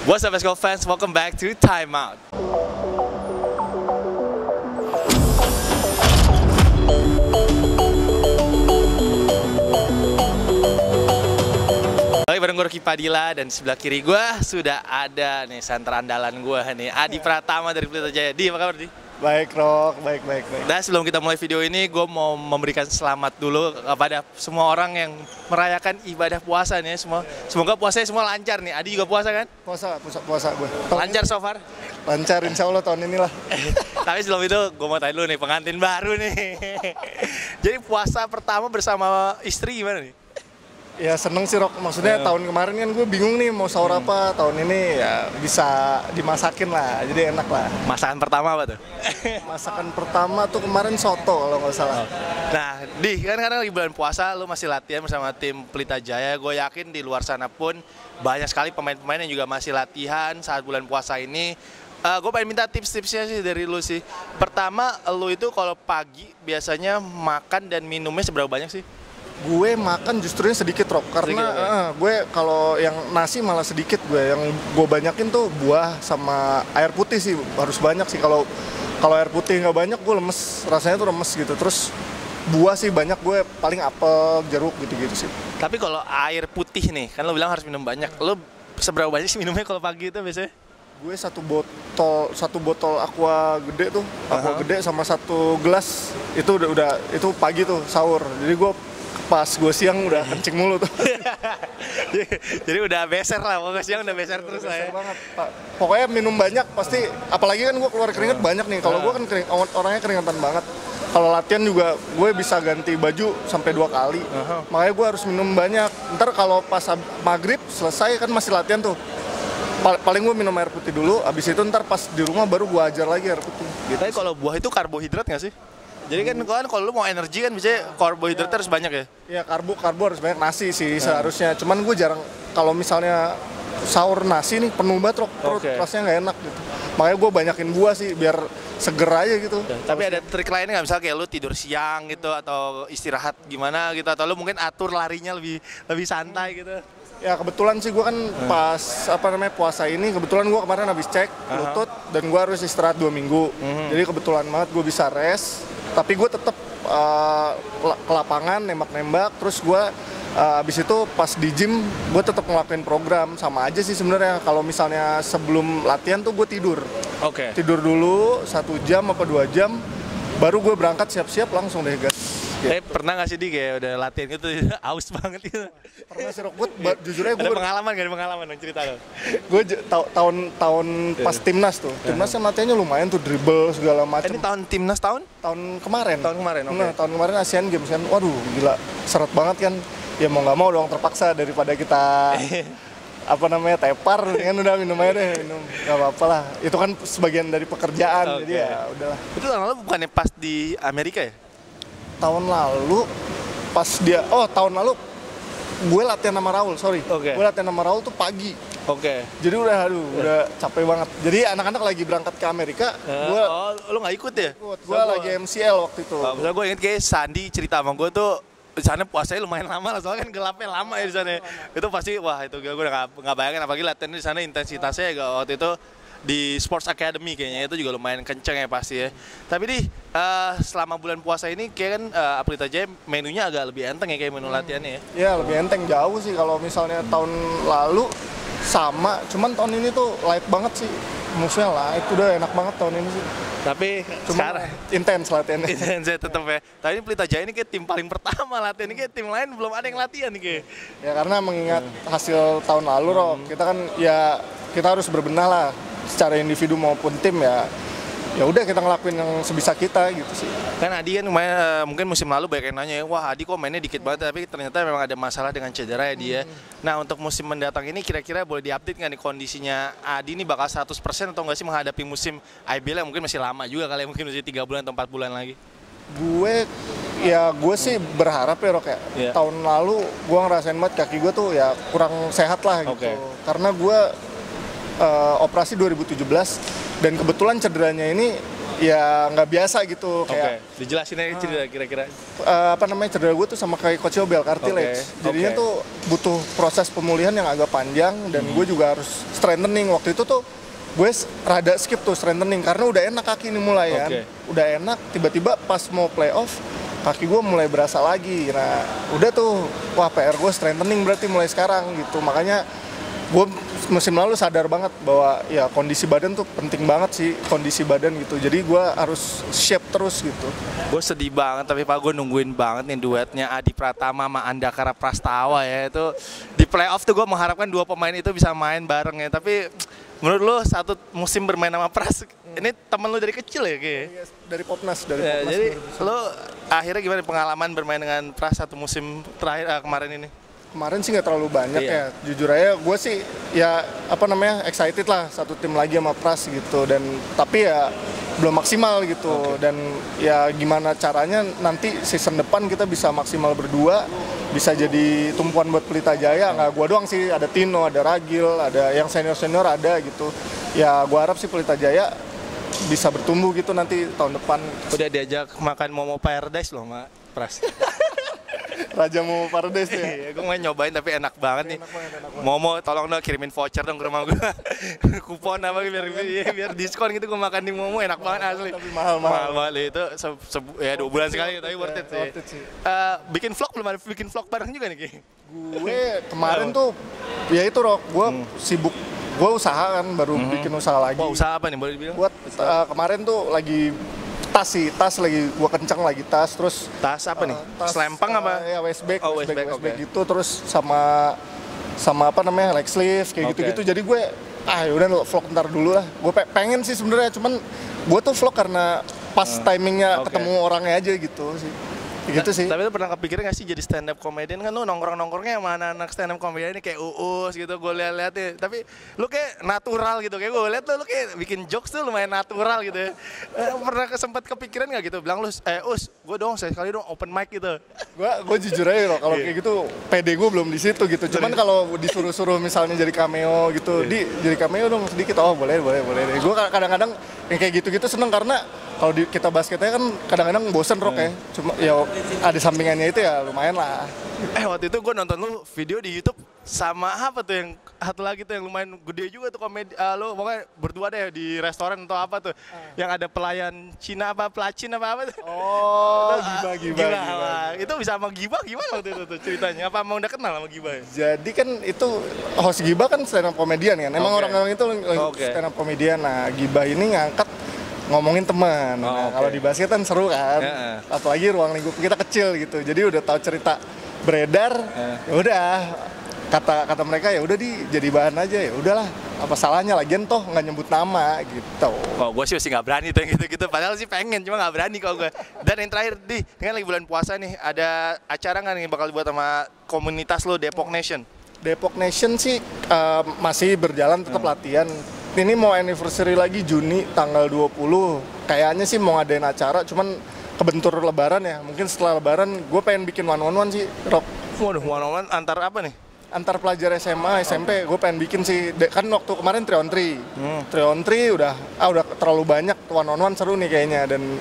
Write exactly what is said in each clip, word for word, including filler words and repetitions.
What's up, basketball fans? Welcome back to Time Out. Oke, bareng gue Rocky Padilla dan sebelah kiri gue sudah ada nih center andalan gue nih, Adi Pratama dari Pelita Jaya. Di, apa kabar Di? Baik, Rok, baik, baik, baik. Dan sebelum kita mulai video ini, gue mau memberikan selamat dulu kepada semua orang yang merayakan ibadah puasa nih. Semua, semoga puasanya semua lancar nih. Adi juga puasa kan? Puasa, puasa, puasa gue. Lancar so far? Lancar, insya Allah tahun ini lah. Tapi sebelum itu, gue mau tanya dulu nih, pengantin baru nih. Jadi puasa pertama bersama istri gimana nih? Ya seneng sih, Rok. Maksudnya yeah. tahun kemarin kan gue bingung nih mau sahur hmm. apa. Tahun ini ya bisa dimasakin lah, jadi enak lah. Masakan pertama apa tuh? Masakan pertama tuh kemarin soto kalau nggak salah. Nah, Di, kan karena lagi bulan puasa, lu masih latihan bersama tim Pelita Jaya. Gue yakin di luar sana pun banyak sekali pemain-pemain yang juga masih latihan saat bulan puasa ini. Uh, gue pengen minta tips-tipsnya sih dari lu sih. Pertama, lu itu kalau pagi biasanya makan dan minumnya seberapa banyak sih? Gue makan justrunya sedikit, Rok, karena sedikit, ya? uh, gue kalau yang nasi malah sedikit. Gue yang gue banyakin tuh buah sama air putih sih, harus banyak sih. Kalau kalau air putih nggak banyak gue lemes, rasanya tuh lemes gitu. Terus buah sih banyak, gue paling apel, jeruk gitu-gitu sih. Tapi kalau air putih nih, kan lo bilang harus minum banyak. Lo seberapa banyak sih minumnya kalau pagi itu biasanya? Gue satu botol satu botol aqua gede tuh, aqua uh-huh. gede sama satu gelas itu udah udah itu pagi tuh sahur. Jadi gue pas gue siang udah kencing mulu tuh. Jadi udah beser lah, pokoknya siang udah beser terus lah ya. Banget, Pak. Pokoknya minum banyak pasti, apalagi kan gue keluar keringet uh. banyak nih. Kalau uh. gue kan kering, orangnya keringetan banget. Kalau latihan juga gue bisa ganti baju sampai dua kali. Uh-huh. Makanya gue harus minum banyak. Ntar kalau pas maghrib selesai kan masih latihan tuh. Paling gue minum air putih dulu, abis itu ntar pas di rumah baru gue ajar lagi air putih. Gitu. Tapi kalau buah itu karbohidrat nggak sih? Jadi kan kan kalau lu mau energi kan bisa karbohidratnya ya, harus banyak ya? Iya, karbo karbo harus banyak, nasi sih hmm. seharusnya. Cuman gue jarang kalau misalnya sahur nasi nih penuh banget, perut okay. rasanya nggak enak gitu. Makanya gue banyakin buah sih biar seger aja gitu. Ya, tapi ada trik lainnya nggak, misalnya kayak lu tidur siang gitu atau istirahat gimana gitu, atau lu mungkin atur larinya lebih lebih santai gitu? Ya kebetulan sih gue kan hmm. pas apa namanya puasa ini, kebetulan gue kemarin habis cek uh-huh. lutut dan gue harus istirahat dua minggu. Uh-huh. Jadi kebetulan banget gue bisa rest, tapi gue tetap uh, ke lapangan nembak-nembak. Terus gue uh, abis itu pas di gym gue tetap ngelakuin program. Sama aja sih sebenarnya. Kalau misalnya sebelum latihan tuh gue tidur. Oke. Okay. Tidur dulu satu jam apa dua jam, baru gue berangkat siap-siap langsung deh gas. Tapi gitu. Pernah gak sih Di kayak udah latihan gitu aus banget gitu? Pernah sih, Rok. Gue jujur aja gue ada pengalaman gak? Ada pengalaman dong, cerita dong. Gue tahun tahun pas timnas tuh, timnas kan latihannya lumayan tuh, dribble segala macam. Ini tahun timnas tahun? Tahun kemarin. Tahun kemarin, oke. Okay. Nah, tahun kemarin Asian Games kan, waduh gila, seret banget kan. Ya mau nggak mau dong, terpaksa daripada kita apa namanya tepar kan, udah minum aja deh, minum nggak apa-apa lah. Itu kan sebagian dari pekerjaan, okay. Jadi ya udahlah. Itu tahun lalu bukannya pas di Amerika ya? Tahun lalu pas dia, oh tahun lalu gue latihan sama Raul, sorry. Okay. Gue latihan sama Raul tuh pagi. Oke. Okay. Jadi udah, aduh, yeah. udah capek banget. Jadi anak-anak lagi berangkat ke Amerika. Uh, gue, oh, lo nggak ikut ya? Ikut. Gue so, lagi M C L waktu itu. Oh, misalnya gue inget kayak Sandi cerita sama gue tuh, di sana puasanya lumayan lama lah, soalnya kan gelapnya lama ya di sana. Itu pasti, wah itu gue udah nggak bayangin, apalagi latihan di sana intensitasnya ya waktu itu. Di Sports Academy kayaknya itu juga lumayan kenceng ya pasti ya. Tapi Di, uh, selama bulan puasa ini kayak kan uh, Pelita Jaya menunya agak lebih enteng ya kayak menu hmm. latihannya ya? Ya lebih enteng jauh sih, kalau misalnya tahun lalu sama, cuman tahun ini tuh light banget sih. Musuhnya lah, itu udah enak banget tahun ini sih. Tapi cuma sekarang intens latihannya. Intens ya tetap ya. Tapi ini Pelita Jaya ini kayak tim paling pertama latihan, ini kayak tim lain belum ada yang latihan nih kayak. Ya karena mengingat hmm. hasil tahun lalu, hmm. Rok, kita kan ya kita harus berbenah lah. Secara individu maupun tim ya, ya udah kita ngelakuin yang sebisa kita gitu sih. Kan Adi kan main, uh, mungkin musim lalu banyak yang nanya, wah Adi kok mainnya dikit banget, tapi ternyata memang ada masalah dengan cedera ya dia. Hmm. Nah untuk musim mendatang ini kira-kira boleh diupdate nggak nih kondisinya Adi ini bakal seratus persen atau nggak sih menghadapi musim I B L yang mungkin masih lama juga kali ya, mungkin masih tiga bulan atau empat bulan lagi? Gue ya gue sih berharap ya, Rok, ya. Yeah. Tahun lalu gue ngerasain banget kaki gue tuh ya kurang sehat lah gitu. Okay. Karena gue Uh, operasi dua ribu tujuh belas dan kebetulan cederanya ini ya nggak biasa gitu Oke, kayak dijelasin aja cedera kira-kira. uh, apa namanya cedera gue tuh sama kayak Coach Yobel cartilage. Oke, Jadinya oke. tuh butuh proses pemulihan yang agak panjang dan Hmm. gue juga harus strengthening. Waktu itu tuh gue s- rada skip tuh strengthening karena udah enak kaki ini mulai kan. Oke. Udah enak, tiba-tiba pas mau playoff kaki gue mulai berasa lagi. Nah, udah tuh wah P R gue strengthening berarti mulai sekarang gitu. Makanya gue musim lalu sadar banget bahwa ya kondisi badan tuh penting banget sih, kondisi badan gitu. Jadi gue harus shape terus gitu. Gue sedih banget, tapi Pak gue nungguin banget nih duetnya Adi Pratama sama Andakara Prastawa ya. Itu di playoff tuh gue mengharapkan dua pemain itu bisa main bareng ya. Tapi menurut lu satu musim bermain sama Pras, ini temen lu dari kecil ya kayaknya? Dari Popnas, dari Ya, Popnas. jadi dua ribu sembilan. lu akhirnya gimana pengalaman bermain dengan Pras satu musim terakhir eh, kemarin ini? Kemarin sih nggak terlalu banyak Iya. ya, jujur aja gue sih ya apa namanya excited lah satu tim lagi sama Pras gitu dan tapi ya belum maksimal gitu dan ya gimana caranya nanti season depan kita bisa maksimal berdua bisa jadi tumpuan buat Pelita Jaya. Nggak gue doang sih, ada Tino, ada Ragil, ada yang senior senior ada gitu ya. Gue harap sih Pelita Jaya bisa bertumbuh gitu nanti tahun depan. Udah diajak makan Momo Paradise loh sama Pras. Raja mau Paradise ya. Iya, gue mau nyobain tapi enak banget nih. Enak banget, enak banget. Momo, tolong dong kirimin voucher dong ke rumah gue. Kupon apa biar biar, biar diskon gitu gue makan di Momo enak banget asli. Tapi mahal-mahal. Mahal banget itu se, se- ya dua bulan sekali tapi worth it sih. Worth it sih. Eh, bikin vlog belum ada bikin vlog bareng juga nih Ki. Gue kemarin tuh ya itu Rok, gue sibuk, gue usaha kan baru bikin usaha lagi. Wah, usaha apa nih boleh dibilang? Buat uh, kemarin tuh lagi tas sih, tas lagi gue kencang lagi tas terus Tas apa nih? uh, tas, Selempang uh, apa? Ya waist bag, Oh, waist waist bag, bag, waist bag oke. gitu terus sama sama apa namanya leg sleeve kayak Oke. gitu-gitu. Jadi gue ah yaudah vlog ntar dulu lah. Gue pe- pengen sih sebenarnya cuman gue tuh vlog karena pas timingnya oke. ketemu orangnya aja gitu sih. Gitu sih. Tapi lu pernah kepikiran gak sih jadi stand up comedian? Kan lu nongkrong-nongkrongnya sama anak-anak stand up comedian ini kayak Uus gitu, gue liat-liat ya. Tapi lu kayak natural gitu, kayak gue liat lu, lu kayak bikin jokes tuh lumayan natural gitu ya. Eh, pernah sempat kepikiran gak gitu? Bilang lu, eh Us, gue dong sekali dong open mic gitu. Gue gue jujur aja loh kalau Iya. kayak gitu P D gue belum di situ gitu. Cuman kalau disuruh-suruh misalnya jadi cameo gitu, di jadi cameo dong sedikit. Oh boleh boleh boleh. deh. Gue kadang-kadang yang kayak gitu-gitu seneng karena kalau di, kita basketnya kan kadang-kadang bosen Rok ya. Cuma ya ada sampingannya itu ya lumayan lah. Eh waktu itu gue nonton lu video di YouTube sama apa tuh yang satu lagi tuh yang lumayan gede juga tuh komedi, uh, lu pokoknya berdua deh di restoran atau apa tuh, yang ada pelayan Cina apa pelacin apa apa tuh. Oh Itu, giba ah, giba. gila, giba. lah. Itu bisa sama Giba gimana waktu itu tuh ceritanya? Apa emang udah kenal sama Giba ya? Jadi kan itu host Giba kan stand up comedian kan. Emang Oke. orang-orang itu Oke. stand up comedian. Nah Giba ini ngangkat ngomongin teman. Oh, Nah, oke. kalau di basket kan seru kan. Ya. Apalagi ruang lingkup kita kecil gitu. Jadi udah tahu cerita beredar. Ya udah kata kata mereka ya udah di jadi bahan aja ya udahlah. Apa salahnya lagian toh nggak nyebut nama gitu. Oh, gue sih masih nggak berani tuh yang gitu-gitu. Padahal sih pengen, cuma nggak berani kalau gue. Dan yang terakhir, di, ini kan lagi bulan puasa nih, ada acara nggak nih bakal dibuat sama komunitas lo, Depok Nation? Depok Nation sih uh, masih berjalan tetap latihan. Ini mau anniversary lagi Juni tanggal dua puluh. Kayaknya sih mau ngadain acara, cuman kebentur lebaran ya. Mungkin setelah lebaran gue pengen bikin one on one sih, Rob. Waduh, one on one antar apa nih? Antar pelajar S M A, S M P gue pengen bikin sih. De- kan waktu kemarin three on three. three on three udah ah udah terlalu banyak, one on one seru nih kayaknya dan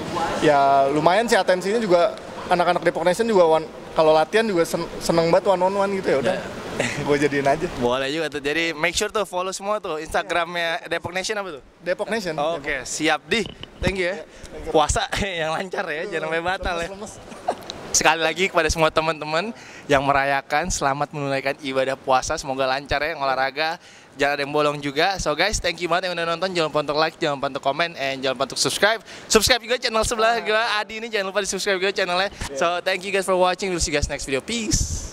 ya lumayan sih atensinya juga anak-anak Depok Nation juga one, kalau latihan juga sen- seneng banget one on one gitu ya udah. Gue jadiin aja. Boleh juga tuh. Jadi make sure tuh follow semua tuh Instagramnya Depok Nation apa tuh? Depok Nation. Oke, siap di. Thank you ya. Puasa yang lancar ya, jangan sampai batal ya. Lemes-lemes. Sekali lagi kepada semua teman-teman yang merayakan, selamat menunaikan ibadah puasa, semoga lancar ya, yang olahraga, jangan ada yang bolong juga. So guys, thank you banget yang udah nonton, jangan lupa untuk like, jangan lupa untuk komen, and jangan lupa untuk subscribe. Subscribe juga channel sebelah gue, Adi ini, jangan lupa di subscribe juga channelnya. So thank you guys for watching, we'll see you guys next video, peace.